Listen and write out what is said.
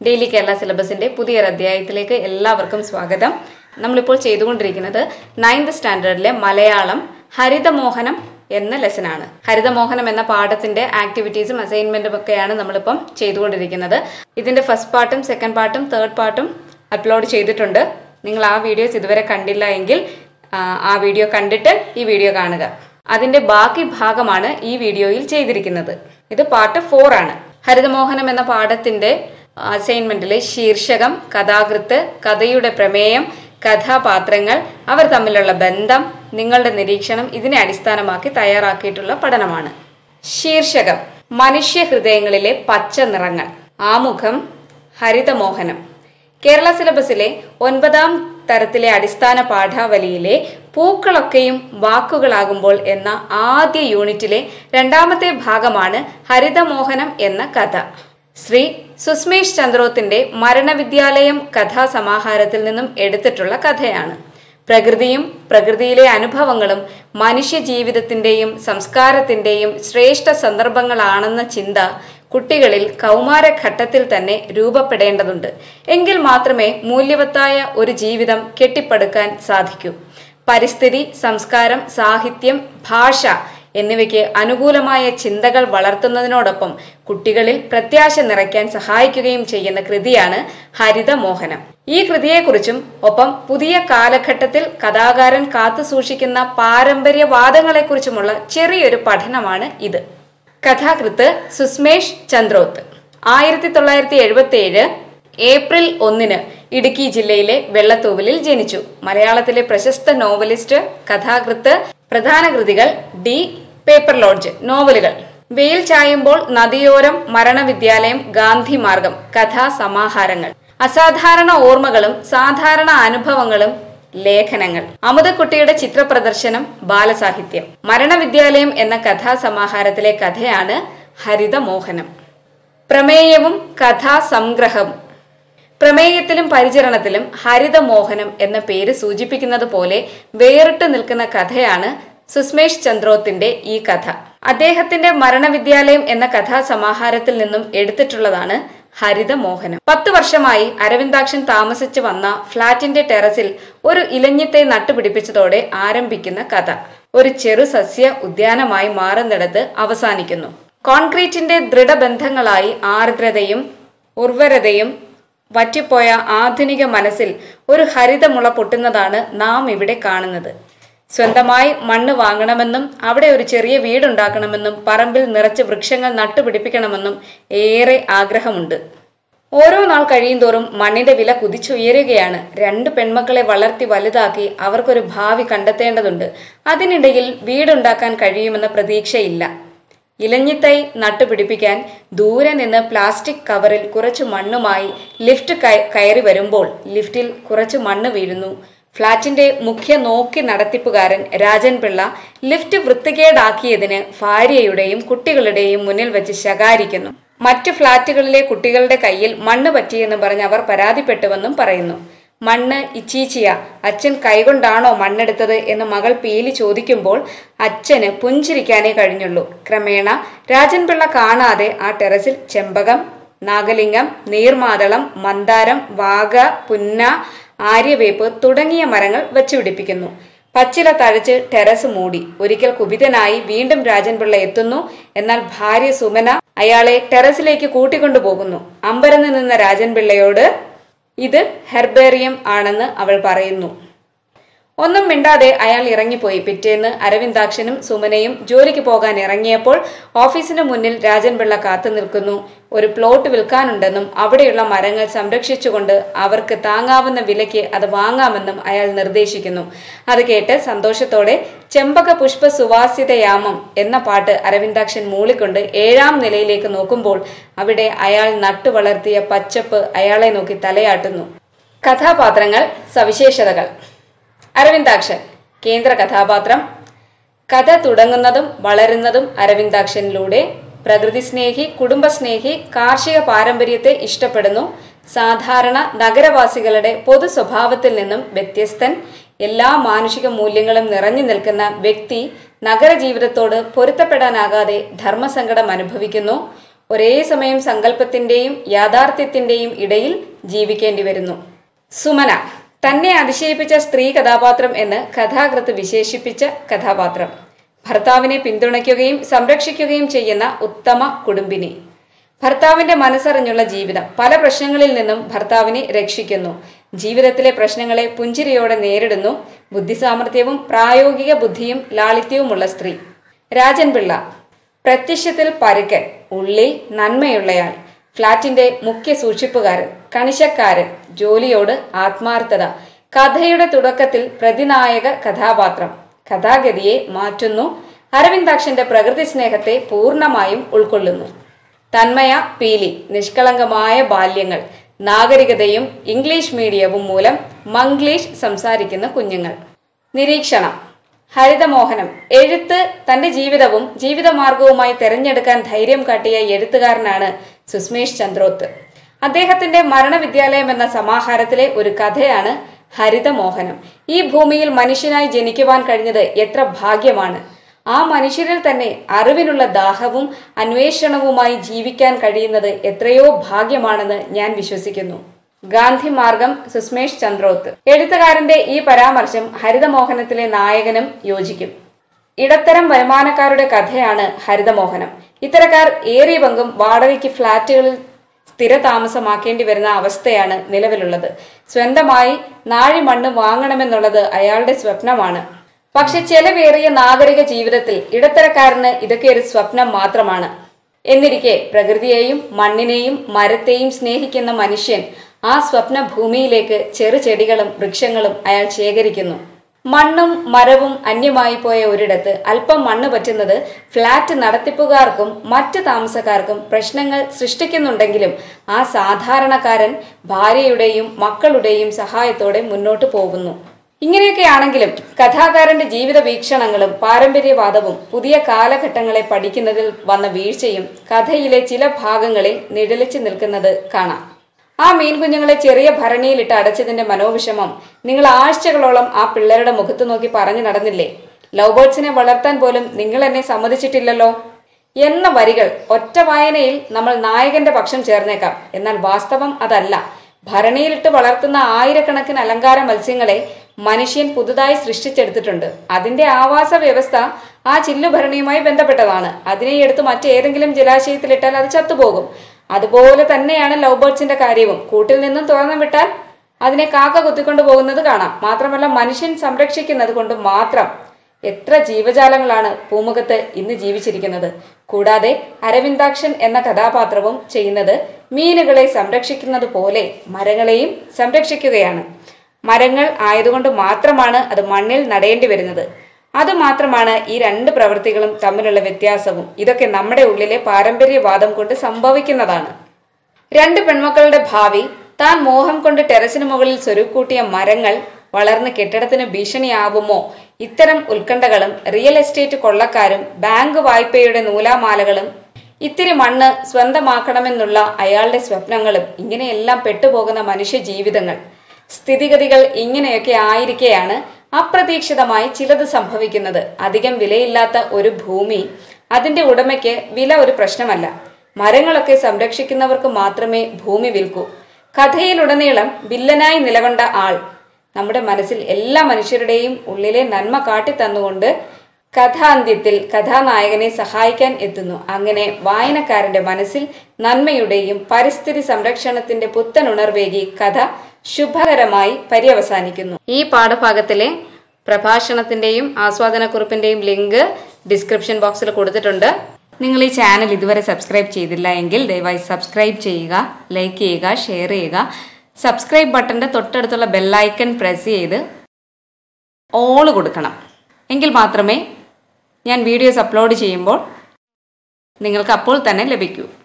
Daily Kerala സിലബസിന്റെ പുതിയൊരു അധ്യായത്തിലേക്ക് എല്ലാവർക്കും സ്വാഗതം. നമ്മളിപ്പോൾ ചെയ്തുകൊണ്ടിരിക്കുന്നത് 9th സ്റ്റാൻഡേർഡിലെ മലയാളം ഹരിതമോഹനം എന്ന ലെസനാണ്. ഹരിതമോഹനം എന്ന പാഠത്തിന്റെ ആക്ടിവിറ്റീസും അസൈൻമെന്റും ഒക്കെയാണ് നമ്മളിപ്പം ചെയ്തുകൊണ്ടിരിക്കുന്നത്. ഇതിന്റെ ഫസ്റ്റ് പാർട്ടും സെക്കൻഡ് പാർട്ടും തേർഡ് പാർട്ടും അപ്ലോഡ് ചെയ്തിട്ടുണ്ട്. നിങ്ങൾ ആ വീഡിയോസ് ഇതുവരെ കണ്ടില്ല എങ്കിൽ ആ വീഡിയോ കണ്ടിട്ട് ഈ വീഡിയോ കാണുക. അതിന്റെ ബാക്കി ഭാഗമാണ് ഈ വീഡിയോയിൽ ചെയ്തിരിക്കുന്നത്. ഇത് പാർട്ട് 4 ആണ്. ഹരിതമോഹനം എന്ന പാഠത്തിന്റെ അസൈൻമെന്റിലെ ശീർഷകം, കഥാകൃത്ത്, കഥയുടെ പ്രമേയം, കഥാപാത്രങ്ങൾ, അവർ തമ്മിലുള്ള ബന്ധം, നിങ്ങളുടെ നിരീക്ഷണം ഇതിനെ അടിസ്ഥാനമാക്കി തയ്യാറാക്കിയിട്ടുള്ള പഠനമാണ്. ശീർഷകം: മനുഷ്യ ഹൃദയങ്ങളിലെ പച്ച നിറങ്ങൾ. ആമുഖം: ഹരിതമോഹനം. കേരള സിലബസിലെ 9ാം തരത്തിലെ അടിസ്ഥാന പാഠാവലിയിലെ പൂക്കളൊക്കെയും വാക്കുകളാകുമ്പോൾ എന്ന ആദ്യ യൂണിറ്റിലെ 2ാമത്തെ ഭാഗമാണ് ഹരിതമോഹനം എന്ന കഥ. ശ്രീ സുസ്മേഷ് ചന്ദ്രോത്തിന്റെ മരണവിദ്യാലയം കഥാസമാഹാരത്തിൽ നിന്നും എടുത്തിട്ടുള്ള കഥയാണ്. പ്രകൃതിയും പ്രകൃതിയിലെ അനുഭവങ്ങളും മനുഷ്യ ജീവിതത്തിന്റെയും സംസ്കാരത്തിന്റെയും ശ്രേഷ്ഠ സന്ദർഭങ്ങളാണെന്ന ചിന്ത കുട്ടികളിൽ കൗമാരഘട്ടത്തിൽ തന്നെ രൂപപ്പെടേണ്ടതുണ്ട്. എങ്കിൽ മാത്രമേ മൂല്യവത്തായ ഒരു ജീവിതം കെട്ടിപ്പടുക്കാൻ സാധിക്കൂ. പരിസ്ഥിതി, സംസ്കാരം, സാഹിത്യം, ഭാഷ എന്നിവയ്ക്ക് അനുകൂലമായ ചിന്തകൾ വളർത്തുന്നതിനോടൊപ്പം കുട്ടികളിൽ പ്രത്യാശ നിറയ്ക്കാൻ സഹായിക്കുകയും ചെയ്യുന്ന കൃതിയാണ് ഹരിതമോഹനം. ഈ കൃതിയെക്കുറിച്ചും ഒപ്പം പുതിയ കാലഘട്ടത്തിൽ കഥാകാരൻ കാത്തുസൂക്ഷിക്കുന്ന പാരമ്പര്യവാദങ്ങളെക്കുറിച്ചുമുള്ള ചെറിയൊരു പഠനമാണ് ഇത്. കഥാകൃത്ത് സുസ്മേഷ് ചന്ദ്രോത്ത്. 1977 ഏപ്രിൽ 1 ഇടുക്കി ജില്ലയിലെ വെള്ളത്തൂവലിൽ ജനിച്ചു. മലയാളത്തിലെ പ്രശസ്ത നോവലിസ്റ്റ്, കഥാകൃത്ത്. പ്രധാന കൃതികൾ: ഡി. പേപ്പർ ലോഡ്ജ് നോവലുകൾ, വെയിൽ ചായുമ്പോൾ, നദിയോരം, മരണവിദ്യാലയം, ഗാന്ധി മാർഗം കഥാസമാഹാരങ്ങൾ, അസാധാരണ ഓർമ്മകളും സാധാരണ അനുഭവങ്ങളും ലേഖനങ്ങൾ, അമുതക്കുട്ടിയുടെ ചിത്രപ്രദർശനം, ബാലസാഹിത്യം. മരണവിദ്യാലയം എന്ന കഥാസമാഹാരത്തിലെ കഥയാണ് ഹരിതമോഹനം. പ്രമേയവും കഥാസംഗ്രഹവും. പ്രമേയത്തിലും പരിചരണത്തിലും ഹരിതമോഹനം എന്ന പേര് സൂചിപ്പിക്കുന്നത് പോലെ വേറിട്ട് നിൽക്കുന്ന കഥയാണ് സുസ്മേഷ് ചന്ദ്രോത്തിന്റെ ഈ കഥ. അദ്ദേഹത്തിന്റെ മരണവിദ്യാലയം എന്ന കഥാസമാഹാരത്തിൽ നിന്നും എടുത്തിട്ടുള്ളതാണ് ഹരിതമോഹനം. 10 വർഷമായി അരവിന്ദാക്ഷൻ താമസിച്ചു വന്ന ഫ്ളാറ്റിന്റെ ടെറസിൽ ഒരു ഇലഞ്ഞിത്തെ നട്ടുപിടിപ്പിച്ചതോടെ ആരംഭിക്കുന്ന കഥ ഒരു ചെറു സസ്യ ഉദ്യാനമായി മാറുന്നിടത്ത് അവസാനിക്കുന്നു. കോൺക്രീറ്റിന്റെ ദൃഢബന്ധങ്ങളായി ആർദ്രതയും ഉർവരതയും വറ്റിപ്പോയ ആധുനിക മനസ്സിൽ ഒരു ഹരിതമുള പൊട്ടുന്നതാണ് നാം ഇവിടെ കാണുന്നത്. സ്വന്തമായി മണ്ണ് വാങ്ങണമെന്നും അവിടെ ഒരു ചെറിയ വീടുണ്ടാക്കണമെന്നും പറമ്പിൽ നിറച്ച് വൃക്ഷങ്ങൾ നട്ടുപിടിപ്പിക്കണമെന്നും ഏറെ ആഗ്രഹമുണ്ട്. ഓരോ നാൾ കഴിയുന്തോറും മണ്ണിന്റെ വില കുതിച്ചുയരുകയാണ്. 2 പെൺമക്കളെ വളർത്തി വലുതാക്കി അവർക്കൊരു ഭാവി കണ്ടെത്തേണ്ടതുണ്ട്. അതിനിടയിൽ വീടുണ്ടാക്കാൻ കഴിയുമെന്ന പ്രതീക്ഷയില്ല. ഇലഞ്ഞിത്തൈ നട്ടുപിടിപ്പിക്കാൻ ദൂരെ നിന്ന് പ്ലാസ്റ്റിക് കവറിൽ കുറച്ചു മണ്ണുമായി ലിഫ്റ്റ് കയറി വരുമ്പോൾ ലിഫ്റ്റിൽ കുറച്ചു മണ്ണ് വീഴുന്നു. ഫ്ളാറ്റിന്റെ മുഖ്യ നോക്കി നടത്തിപ്പുകാരൻ രാജൻ പിള്ള ലിഫ്റ്റ് വൃത്തികേടാക്കിയതിന് ഭാര്യയുടെയും കുട്ടികളുടെയും മുന്നിൽ വെച്ച് ശകാരിക്കുന്നു. മറ്റു ഫ്ളാറ്റുകളിലെ കുട്ടികളുടെ കയ്യിൽ മണ്ണ് പറ്റിയെന്ന് പറഞ്ഞ് അവർ പരാതിപ്പെട്ടുവെന്നും പറയുന്നു. മണ്ണ് ഇച്ചീച്ചിയ, അച്ഛൻ കൈകൊണ്ടാണോ മണ്ണെടുത്തത് എന്ന് മകൾ പീലി ചോദിക്കുമ്പോൾ അച്ഛന് പുഞ്ചിരിക്കാനേ കഴിഞ്ഞുള്ളൂ. ക്രമേണ രാജൻപിള്ള കാണാതെ ആ ടെറസിൽ ചെമ്പകം, നാഗലിംഗം, നീർമാതളം, മന്ദാരം, വാഗ, പുന്ന, ആര്യവേപ്പ് തുടങ്ങിയ മരങ്ങൾ വച്ചുപിടിപ്പിക്കുന്നു. പച്ചില തഴച്ച് ടെറസ് മൂടി. ഒരിക്കൽ കുപിതനായി വീണ്ടും രാജൻപിള്ള എത്തുന്നു. എന്നാൽ ഭാര്യ സുമന അയാളെ ടെറസിലേക്ക് കൂട്ടിക്കൊണ്ടുപോകുന്നു. അമ്പരന്ന് നിന്ന രാജൻപിള്ളയോട് ഇത് ഹെർബേറിയം ആണെന്ന് അവൾ പറയുന്നു. ഒന്നും മിണ്ടാതെ അയാൾ ഇറങ്ങിപ്പോയി. പിറ്റേന്ന് അരവിന്ദാക്ഷനും സുമനയും ജോലിക്ക് പോകാൻ ഇറങ്ങിയപ്പോൾ ഓഫീസിന് മുന്നിൽ രാജൻപിള്ള കാത്തു നിൽക്കുന്നു. ഒരു പ്ലോട്ട് വിൽക്കാനുണ്ടെന്നും അവിടെയുള്ള മരങ്ങൾ സംരക്ഷിച്ചുകൊണ്ട് അവർക്ക് താങ്ങാവുന്ന വിലയ്ക്ക് അത് വാങ്ങാമെന്നും അയാൾ നിർദ്ദേശിക്കുന്നു. അത് കേട്ട് സന്തോഷത്തോടെ ചെമ്പക പുഷ്പ സുവാസിതയാമം എന്ന പാട്ട് അരവിന്ദാക്ഷൻ മൂളിക്കൊണ്ട് 7ാം നിലയിലേക്ക് നോക്കുമ്പോൾ അവിടെ അയാൾ നട്ടുവളർത്തിയ പച്ചപ്പ് അയാളെ നോക്കി തലയാട്ടുന്നു. കഥാപാത്രങ്ങൾ, സവിശേഷതകൾ. അരവിന്ദാക്ഷൻ കേന്ദ്ര കഥാപാത്രം. കഥ തുടങ്ങുന്നതും വളരുന്നതും അരവിന്ദാക്ഷനിലൂടെ. പ്രകൃതി സ്നേഹി, കുടുംബസ്നേഹി, കാർഷിക പാരമ്പര്യത്തെ ഇഷ്ടപ്പെടുന്നു. സാധാരണ നഗരവാസികളുടെ പൊതു സ്വഭാവത്തിൽ നിന്നും വ്യത്യസ്തൻ. എല്ലാ മാനുഷിക മൂല്യങ്ങളും നിറഞ്ഞു നിൽക്കുന്ന വ്യക്തി നഗരജീവിതത്തോട് പൊരുത്തപ്പെടാനാകാതെ ധർമ്മസങ്കടം അനുഭവിക്കുന്നു. ഒരേ സമയം സങ്കല്പത്തിന്റെയും യാഥാർത്ഥ്യത്തിന്റെയും ഇടയിൽ ജീവിക്കേണ്ടി വരുന്നു. സുമന തന്നെ അതിശയിപ്പിച്ച സ്ത്രീ കഥാപാത്രം എന്ന് കഥാകൃത്ത് വിശേഷിപ്പിച്ച കഥാപാത്രം. ഭർത്താവിനെ പിന്തുണയ്ക്കുകയും സംരക്ഷിക്കുകയും ചെയ്യുന്ന ഉത്തമ കുടുംബിനി. ഭർത്താവിന്റെ മനസ്സറിഞ്ഞുള്ള ജീവിതം പല പ്രശ്നങ്ങളിൽ നിന്നും ഭർത്താവിനെ രക്ഷിക്കുന്നു. ജീവിതത്തിലെ പ്രശ്നങ്ങളെ പുഞ്ചിരിയോടെ നേരിടുന്നു. ബുദ്ധിസാമർഥ്യവും പ്രായോഗിക ബുദ്ധിയും ലാളിത്യവുമുള്ള സ്ത്രീ. രാജൻ പിള്ള പ്രത്യക്ഷത്തിൽ പരുക്കൻ, ഉള്ളിൽ നന്മയുള്ളയാൾ, ഫ്ളാറ്റിന്റെ മുഖ്യ സൂക്ഷിപ്പുകാരൻ, കണിശക്കാരൻ, ജോലിയോട് ആത്മാർത്ഥത, കഥയുടെ തുടക്കത്തിൽ പ്രതിനായക കഥാപാത്രം, കഥാഗതിയെ മാറ്റുന്നു. അരവിന്ദാക്ഷന്റെ പ്രകൃതി സ്നേഹത്തെ പൂർണ്ണമായും ഉൾക്കൊള്ളുന്നു. തന്മയ പീലി നിഷ്കളങ്കമായ ബാല്യങ്ങൾ, നാഗരികതയും ഇംഗ്ലീഷ് മീഡിയവും മൂലം മംഗ്ലീഷ് സംസാരിക്കുന്ന കുഞ്ഞുങ്ങൾ. നിരീക്ഷണം ഹരിതമോഹനം. എഴുത്ത് തന്റെ ജീവിതവും ജീവിതമാർഗവുമായി തെരഞ്ഞെടുക്കാൻ ധൈര്യം കാട്ടിയ എഴുത്തുകാരനാണ് സുസ്മേഷ് ചന്ദ്രോത്ത്. അദ്ദേഹത്തിന്റെ മരണവിദ്യാലയം എന്ന സമാഹാരത്തിലെ ഒരു കഥയാണ് ഹരിതമോഹനം. ഈ ഭൂമിയിൽ മനുഷ്യനായി ജനിക്കുവാൻ കഴിഞ്ഞത് എത്ര ഭാഗ്യമാണ്. ആ മനുഷ്യരിൽ തന്നെ അറിവിനുള്ള ദാഹവും അന്വേഷണവുമായി ജീവിക്കാൻ കഴിയുന്നത് എത്രയോ ഭാഗ്യമാണെന്ന് ഞാൻ വിശ്വസിക്കുന്നു. ഗാന്ധി മാർഗം സുസ്മേഷ് ചന്ദ്രോത്ത്. എഴുത്തുകാരന്റെ ഈ പരാമർശം ഹരിതമോഹനത്തിലെ നായകനും യോജിക്കും. ഇടത്തരം വരുമാനക്കാരുടെ കഥയാണ് ഹരിതമോഹനം. ഇത്തരക്കാർ ഏറിയ പങ്കും വാടകയ്ക്ക് ഫ്ളാറ്റുകളിൽ സ്ഥിര താമസമാക്കേണ്ടി വരുന്ന അവസ്ഥയാണ് നിലവിലുള്ളത്. സ്വന്തമായി നാഴിമണ്ണ് വാങ്ങണമെന്നുള്ളത് അയാളുടെ സ്വപ്നമാണ്. പക്ഷെ ചെലവേറിയ നാഗരിക ജീവിതത്തിൽ ഇടത്തരക്കാരന് ഇതൊക്കെ ഒരു സ്വപ്നം മാത്രമാണ്. എന്നിരിക്കെ പ്രകൃതിയെയും മണ്ണിനെയും മരത്തെയും സ്നേഹിക്കുന്ന മനുഷ്യൻ ആ സ്വപ്ന ഭൂമിയിലേക്ക് ചെറുചെടികളും വൃക്ഷങ്ങളും അയാൾ ശേഖരിക്കുന്നു. മണ്ണും മരവും അന്യമായി പോയ ഒരിടത്ത് അല്പം മണ്ണ് പറ്റുന്നത് ഫ്ളാറ്റ് നടത്തിപ്പുകാർക്കും മറ്റ് താമസക്കാർക്കും പ്രശ്നങ്ങൾ സൃഷ്ടിക്കുന്നുണ്ടെങ്കിലും ആ സാധാരണക്കാരൻ ഭാര്യയുടെയും മക്കളുടെയും സഹായത്തോടെ മുന്നോട്ട് പോകുന്നു. ഇങ്ങനെയൊക്കെയാണെങ്കിലും കഥാകാരന്റെ ജീവിത വീക്ഷണങ്ങളും പാരമ്പര്യവാദവും പുതിയ കാലഘട്ടങ്ങളെ പഠിക്കുന്നതിൽ വന്ന വീഴ്ചയും കഥയിലെ ചില ഭാഗങ്ങളിൽ നിഴലിച്ചു നിൽക്കുന്നത് കാണാം. ആ മീൻകുഞ്ഞുങ്ങളെ ചെറിയ ഭരണിയിലിട്ട് അടച്ചതിന്റെ മനോവിഷമം നിങ്ങൾ ആഴ്ചകളോളം ആ പിള്ളേരുടെ മുഖത്ത് നോക്കി പറഞ്ഞു നടന്നില്ലേ? ലവ് ബേർഡ്സിനെ വളർത്താൻ പോലും നിങ്ങൾ എന്നെ സമ്മതിച്ചിട്ടില്ലല്ലോ എന്ന വരികൾ ഒറ്റ വായനയിൽ നമ്മൾ നായകന്റെ പക്ഷം ചേർന്നേക്കാം. എന്നാൽ വാസ്തവം അതല്ല. ഭരണിയിലിട്ട് വളർത്തുന്ന ആയിരക്കണക്കിന് അലങ്കാര മത്സ്യങ്ങളെ മനുഷ്യൻ പുതുതായി സൃഷ്ടിച്ചെടുത്തിട്ടുണ്ട്. അതിന്റെ ആവാസ വ്യവസ്ഥ ആ ചില്ലുഭരണിയുമായി ബന്ധപ്പെട്ടതാണ്. അതിനെ എടുത്ത് മറ്റേതെങ്കിലും ജലാശയത്തിലിട്ടാൽ അത് ചത്തുപോകും. അതുപോലെ തന്നെയാണ് ലവ് ബേർഡ്സിന്റെ കാര്യവും. കൂട്ടിൽ നിന്നും തുറന്നു വിട്ടാൽ അതിനെ കാക്ക കുത്തിക്കൊണ്ടു പോകുന്നത് കാണാം. മാത്രമല്ല മനുഷ്യൻ സംരക്ഷിക്കുന്നത് കൊണ്ട് മാത്രം എത്ര ജീവജാലങ്ങളാണ് പൂമുഖത്ത് ഇന്ന് ജീവിച്ചിരിക്കുന്നത്. കൂടാതെ അരവിന്ദാക്ഷൻ എന്ന കഥാപാത്രവും ചെയ്യുന്നത് മീനുകളെ സംരക്ഷിക്കുന്നത് പോലെ മരങ്ങളെയും സംരക്ഷിക്കുകയാണ്. മരങ്ങൾ ആയതുകൊണ്ട് മാത്രമാണ് അത് മണ്ണിൽ നടേണ്ടി വരുന്നത്. അതുമാത്രമാണ് ഈ രണ്ട് പ്രവൃത്തികളും തമ്മിലുള്ള വ്യത്യാസവും. ഇതൊക്കെ നമ്മുടെ ഉള്ളിലെ പാരമ്പര്യവാദം കൊണ്ട് സംഭവിക്കുന്നതാണ്. രണ്ട് പെൺമക്കളുടെ ഭാവി താൻ മോഹം കൊണ്ട് ടെറസിന് മുകളിൽ സ്വരുക്കൂട്ടിയ മരങ്ങൾ വളർന്ന് കെട്ടിടത്തിന് ഭീഷണിയാവുമോ? ഇത്തരം ഉത്കണ്ഠകളും റിയൽ എസ്റ്റേറ്റ് കൊള്ളക്കാരും ബാങ്ക് വായ്പയുടെ നൂലാമാലകളും ഇത്തിരി മണ്ണ് സ്വന്തമാക്കണമെന്നുള്ള അയാളുടെ സ്വപ്നങ്ങളും ഇങ്ങനെയെല്ലാം പെട്ടുപോകുന്ന മനുഷ്യ ജീവിതങ്ങൾ. സ്ഥിതിഗതികൾ ഇങ്ങനെയൊക്കെ ആയിരിക്കെയാണ് അപ്രതീക്ഷിതമായി ചിലത് സംഭവിക്കുന്നത്. അധികം വിലയില്ലാത്ത ഒരു ഭൂമി, അതിന്റെ ഉടമയ്ക്ക് വില ഒരു പ്രശ്നമല്ല. മരങ്ങളൊക്കെ സംരക്ഷിക്കുന്നവർക്ക് മാത്രമേ ഭൂമി വിൽക്കൂ. കഥയിലുടനീളം വില്ലനായി നിലകൊണ്ട ആൾ നമ്മുടെ മനസ്സിൽ എല്ലാ മനുഷ്യരുടെയും ഉള്ളിലെ നന്മ കാട്ടിത്തന്നുകൊണ്ട് കഥാന്ത്യത്തിൽ കഥാനായകനെ സഹായിക്കാൻ എത്തുന്നു. അങ്ങനെ വായനക്കാരന്റെ മനസ്സിൽ നന്മയുടെയും പരിസ്ഥിതി സംരക്ഷണത്തിന്റെ പുത്തൻ ഉണർവേകി കഥ ശുഭകരമായി പര്യവസാനിക്കുന്നു. ഈ പാഠഭാഗത്തിലെ പ്രഭാഷണത്തിന്റെയും ആസ്വാദനക്കുറിപ്പിന്റെയും ലിങ്ക് ഡിസ്ക്രിപ്ഷൻ ബോക്സിൽ കൊടുത്തിട്ടുണ്ട്. നിങ്ങൾ ഈ ചാനൽ ഇതുവരെ സബ്സ്ക്രൈബ് ചെയ്തില്ല എങ്കിൽ ദയവായി സബ്സ്ക്രൈബ് ചെയ്യുക, ലൈക്ക് ചെയ്യുക, ഷെയർ ചെയ്യുക. സബ്സ്ക്രൈബ് ബട്ടന്റെ തൊട്ടടുത്തുള്ള ബെല്ലൈക്കൺ പ്രസ് ചെയ്ത് ഓൾ കൊടുക്കണം. എങ്കിൽ മാത്രമേ ഞാൻ വീഡിയോസ് അപ്ലോഡ് ചെയ്യുമ്പോൾ നിങ്ങൾക്ക് അപ്പോൾ തന്നെ ലഭിക്കൂ.